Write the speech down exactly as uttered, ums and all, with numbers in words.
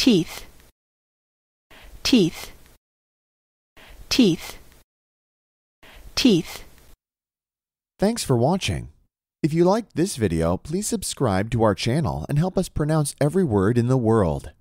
teeth, teeth, teeth, teeth. Thanks for watching. If you liked this video, please subscribe to our channel and help us pronounce every word in the world.